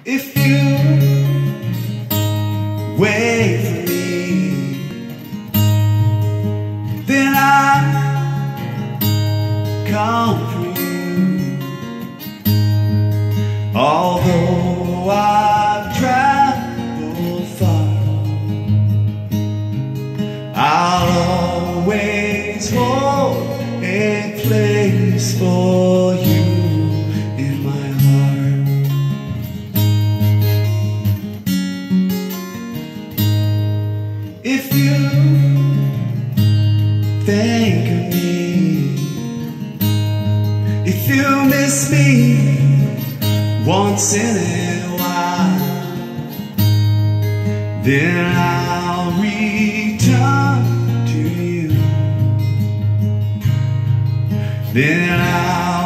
If you wait for me, then I come for you. Although I've traveled far, I'll always hold a place for you in my heart. If you think of me, if you miss me once in a while, then I'll return to you. Then I'll